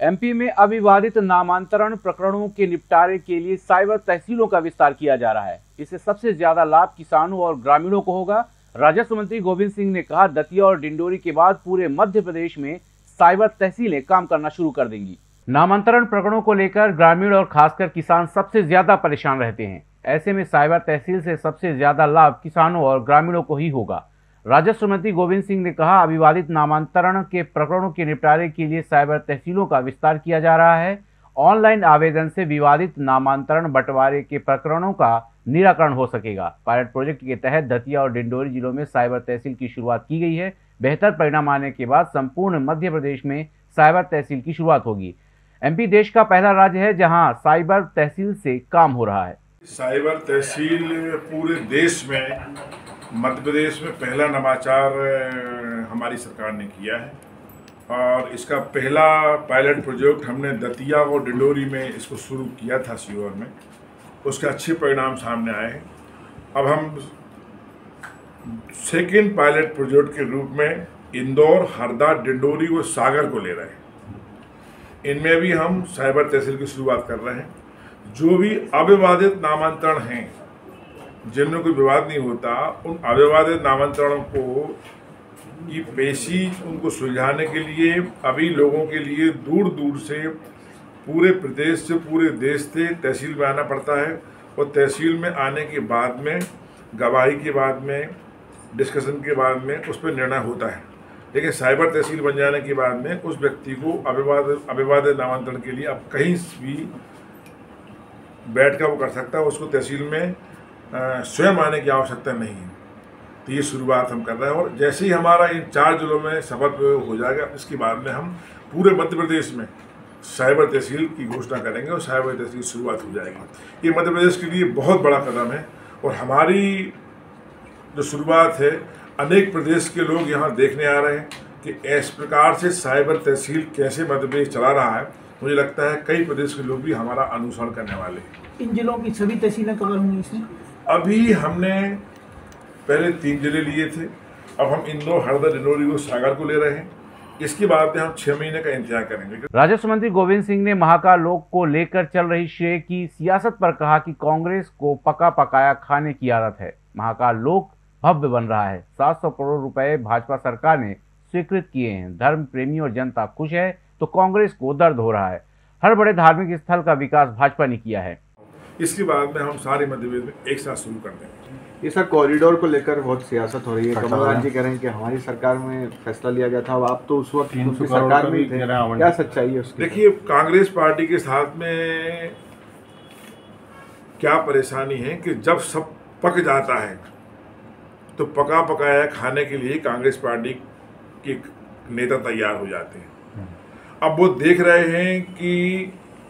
MP में अविवादित नामांतरण प्रकरणों के निपटारे के लिए साइबर तहसीलों का विस्तार किया जा रहा है। इससे सबसे ज्यादा लाभ किसानों और ग्रामीणों को होगा। राजस्व मंत्री गोविंद सिंह ने कहा, दतिया और डिंडोरी के बाद पूरे मध्य प्रदेश में साइबर तहसीलें काम करना शुरू कर देंगी। नामांतरण प्रकरणों को लेकर ग्रामीण और खासकर किसान सबसे ज्यादा परेशान रहते हैं। ऐसे में साइबर तहसील से सबसे ज्यादा लाभ किसानों और ग्रामीणों को ही होगा। राजस्व मंत्री गोविंद सिंह ने कहा, अविवादित नामांतरण के प्रकरणों के निपटारे के लिए साइबर तहसीलों का विस्तार किया जा रहा है। ऑनलाइन आवेदन से विवादित नामांतरण बंटवारे के प्रकरणों का निराकरण हो सकेगा। पायलट प्रोजेक्ट के तहत दतिया और डिंडोरी जिलों में साइबर तहसील की शुरुआत की गई है। बेहतर परिणाम आने के बाद संपूर्ण मध्य प्रदेश में साइबर तहसील की शुरुआत होगी। एमपी देश का पहला राज्य है जहां साइबर तहसील से काम हो रहा है। साइबर तहसील पूरे देश में, मध्य प्रदेश में पहला नवाचार हमारी सरकार ने किया है और इसका पहला पायलट प्रोजेक्ट हमने दतिया और डिंडोरी में इसको शुरू किया था सीहोर में। उसके अच्छे परिणाम सामने आए हैं। अब हम सेकेंड पायलट प्रोजेक्ट के रूप में इंदौर, हरदा, डिंडोरी और सागर को ले रहे हैं। इनमें भी हम साइबर तहसील की शुरुआत कर रहे हैं। जो भी अविवादित नामांतरण हैं, जिनमें कोई विवाद नहीं होता, उन अविवादित नामांतरणों को की पेशी उनको सुलझाने के लिए अभी लोगों के लिए दूर दूर से, पूरे प्रदेश से, पूरे देश से तहसील में आना पड़ता है और तहसील में आने के बाद में, गवाही के बाद में, डिस्कशन के बाद में उस पर निर्णय होता है। लेकिन साइबर तहसील बन जाने के बाद में उस व्यक्ति को अविवादित नामांतरण के लिए अब कहीं भी बैठ कर वो कर सकता है। उसको तहसील में स्वयं आने की आवश्यकता नहीं है। तो ये शुरुआत हम कर रहे हैं और जैसे ही हमारा इन 4 जिलों में सफल प्रयोग हो जाएगा, इसके बाद में हम पूरे मध्य प्रदेश में साइबर तहसील की घोषणा करेंगे और साइबर तहसील की शुरुआत हो जाएगी। ये मध्य प्रदेश के लिए बहुत बड़ा कदम है और हमारी जो शुरुआत है, अनेक प्रदेश के लोग यहाँ देखने आ रहे हैं कि इस प्रकार से साइबर तहसील कैसे मध्य प्रदेश चला रहा है। मुझे लगता है कई प्रदेश के लोग भी हमारा अनुसरण करने वाले हैं। इन जिलों की सभी तहसीलें कवर होंगी इसमें? अभी हमने पहले 3 जिले लिए थे, अब हम इंदौर, हरदा, डिंडोरी और सागर को ले रहे हैं। इसके बाद में हम 6 महीने का इंतजार करेंगे। राजस्व मंत्री गोविंद सिंह ने महाकाल लोक को लेकर चल रही श्रेय की सियासत पर कहा कि कांग्रेस को पका पकाया खाने की आदत है। महाकाल लोक भव्य बन रहा है। 700 करोड़ रुपए भाजपा सरकार ने स्वीकृत किए हैं। धर्म प्रेमी और जनता खुश है तो कांग्रेस को दर्द हो रहा है। हर बड़े धार्मिक स्थल का विकास भाजपा ने किया है। इसके बाद में हम सारे मध्य प्रदेश में एक साथ शुरू कर देंगे। ये सर कॉरिडोर को लेकर बहुत सियासत हो रही है। कमलनाथ जी कह रहे हैं कि हमारी सरकार में फैसला लिया गया था, अब आप तो उस वक्त उनकी सरकार में थे, क्या सच्चाई है उसकी? देखिए, कांग्रेस पार्टी के साथ में क्या परेशानी है कि जब सब पक जाता है तो पका पकाया खाने के लिए कांग्रेस पार्टी के नेता तैयार हो जाते हैं। अब वो देख रहे हैं कि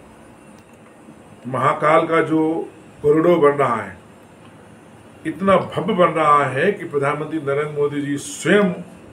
महाकाल का जो कॉरिडोर बन रहा है इतना भव्य बन रहा है कि प्रधानमंत्री नरेंद्र मोदी जी स्वयं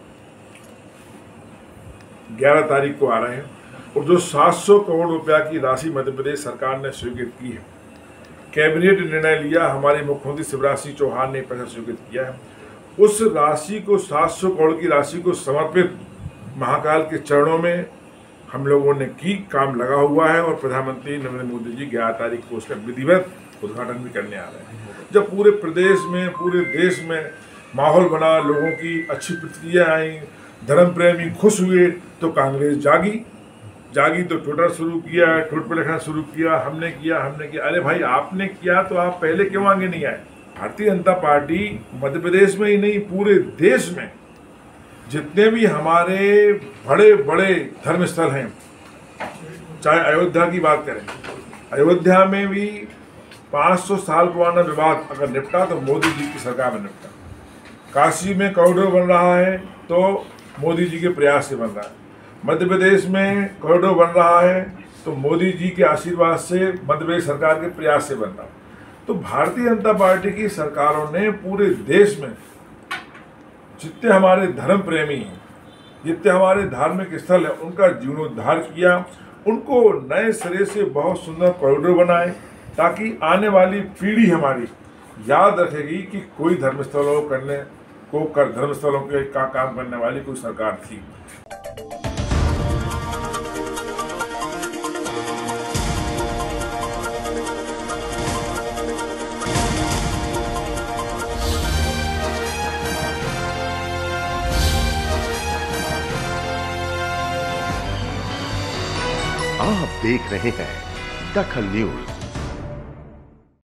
11 तारीख को आ रहे हैं और जो 700 करोड़ रुपया की राशि मध्य प्रदेश सरकार ने स्वीकृत की है, कैबिनेट ने निर्णय लिया, हमारे मुख्यमंत्री शिवराज सिंह चौहान ने पैसा स्वीकृत किया है, उस राशि को 700 करोड़ की राशि को समर्पित महाकाल के चरणों में हम लोगों ने की काम लगा हुआ है और प्रधानमंत्री नरेंद्र मोदी जी 11 तारीख को उसका विधिवत उद्घाटन भी करने आ रहे हैं। जब पूरे प्रदेश में, पूरे देश में माहौल बना, लोगों की अच्छी प्रतिक्रिया आई, धर्म प्रेमी खुश हुए, तो कांग्रेस जागी तो ट्विटर शुरू किया, ट्वीट पर लिखना शुरू किया, हमने किया। अरे भाई, आपने किया तो आप पहले क्यों आगे नहीं आए? भारतीय जनता पार्टी मध्य प्रदेश में ही नहीं, पूरे देश में जितने भी हमारे बड़े बड़े धर्म स्थल हैं, चाहे अयोध्या की बात करें, अयोध्या में भी 500 साल पुराना विवाद अगर निपटा तो मोदी जी की सरकार में निपटा। काशी में कॉरिडोर बन रहा है तो मोदी जी के प्रयास से बन रहा है। मध्य प्रदेश में कॉरिडोर बन रहा है तो मोदी जी के आशीर्वाद से, मध्य प्रदेश सरकार के प्रयास से बन रहा है। तो भारतीय जनता पार्टी की सरकारों ने पूरे देश में जितने हमारे धर्म प्रेमी हैं, जितने हमारे धार्मिक स्थल हैं, उनका जीर्णोद्धार किया, उनको नए सिरे से बहुत सुंदर कॉरिडोर बनाए ताकि आने वाली पीढ़ी हमारी याद रखेगी कि कोई धर्मस्थलों के काम करने वाली कोई सरकार थी। आप देख रहे हैं दखल न्यूज।